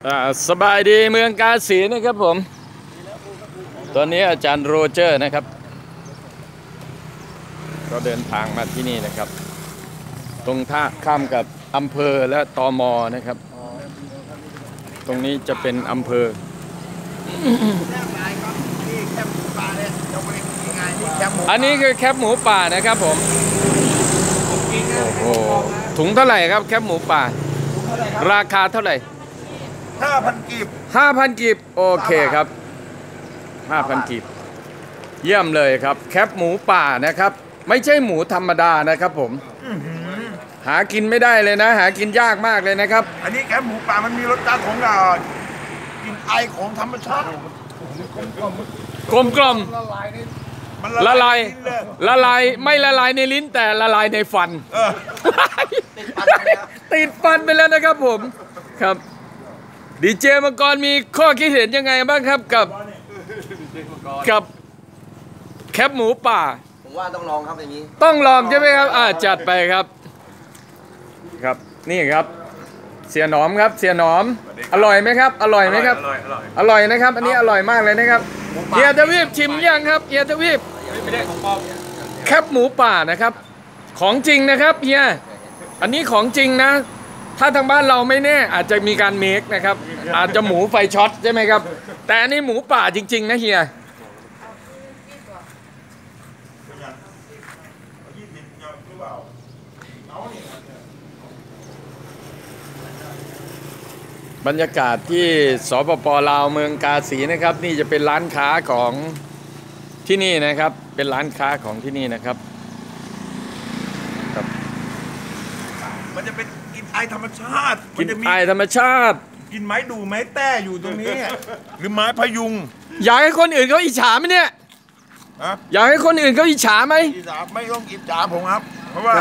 สบายดีเมืองกาสีนะครับผมตอนนี้อาจารย์โรเจอร์นะครับก็เดินทางมาที่นี่นะครับตรงท่าข้ามกับอำเภอและตม.นะครับตรงนี้จะเป็นอำเภออันนี้คือแคปหมูป่านะครับผมโอ้โหถุงเท่าไหร่ครับแคปหมูป่าราคาเท่าไหร่ 5,000 กีบ 5,000 กีบโอเคครับ 5,000 กีบเยี่ยมเลยครับแคปหมูป่านะครับไม่ใช่หมูธรรมดานะครับผมหากินไม่ได้เลยนะหากินยากมากเลยนะครับอันนี้แคปหมูป่ามันมีรสชาติของกลิ่นไอของธรรมชาติกลมกล่อมละลายไม่ละลายในลิ้นแต่ละลายในฟันติดฟันไปแล้วนะครับผมครับดีเจมังกรมีข้อคิดเห็นยังไงบ้างครับกับแคปหมูป่าผมว่าต้องลองครับอย่างนี้ต้องลองใช่ไหมครับจัดไปครับนี่ครับเสียหนอมครับเสียหนอมอร่อยไหมครับอร่อยไหมครับอร่อยนะครับอันนี้อร่อยมากเลยนะครับเฮียทวีปชิมยังครับเฮียทวีปแคปหมูป่านะครับของจริงนะครับเฮียอันนี้ของจริงนะถ้าทางบ้านเราไม่แน่อาจจะมีการเมคนะครับอาจจะหมูไฟช็อตใช่ไหมครับแต่อันนี้หมูป่าจริงๆนะเฮียบรรยากาศที่สปป.ลาวเมืองกาสีนะครับนี่จะเป็นร้านค้าของที่นี่นะครับเป็นร้านค้าของที่นี่นะครับมันจะเป็นกลิ่นไอธรรมชาติกลิ่นไอธรรมชาติกลิ่นไม้ดูไม้แต้อยู่ตรงนี้หรือไม้พยุงอยากให้คนอื่นเขาอิจฉาไหมเนี่ยอยากให้คนอื่นเขาอิจฉาไหมอิจฉาไม่ต้องอิจฉาผมครับเพราะว่า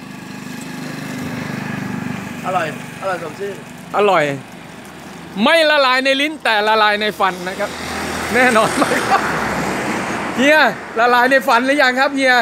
อร่อยสมชื่ออร่อยไม่ละลายในลิ้นแต่ละลายในฟันนะครับแน่นอนไหมครับเฮียละลายในฟันหรือยังครับเฮีย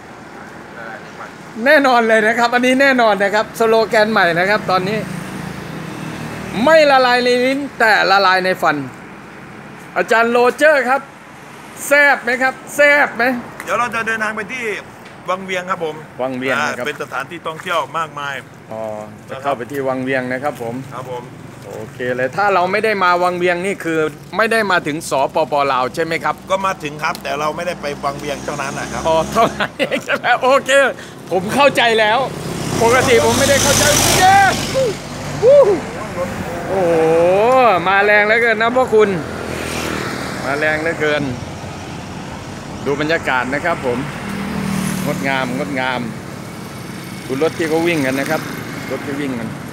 แน่นอนเลยนะครับอันนี้แน่นอนนะครับสโลแกนใหม่นะครับตอนนี้ไม่ละลายในลิ้นแต่ละลายในฟันอาจารย์โรเจอร์ครับแซ่บไหมครับแซ่บไหมเดี๋ยวเราจะเดินทางไปที่วังเวียงครับผมวังเวียงนะครับเป็นสถานที่ท่องเที่ยวมากมายจะเข้าไปที่วังเวียงนะครับผมครับผมโอเคเลยถ้าเราไม่ได้มาวังเวียงนี่คือไม่ได้มาถึงสปป.ลาวใช่ไหมครับก็มาถึงครับแต่เราไม่ได้ไปวังเวียงเท่านั้นนะครับเท่านั้นเองใช่ไหมโอเคผมเข้าใจแล้วปกติผมไม่ได้เข้าใจโอ้โหมาแรงเหลือเกินนะพ่อคุณมาแรงเหลือเกินดูบรรยากาศนะครับผมงดงามดูรถที่เขาวิ่งกันนะครับรถที่วิ่งกัน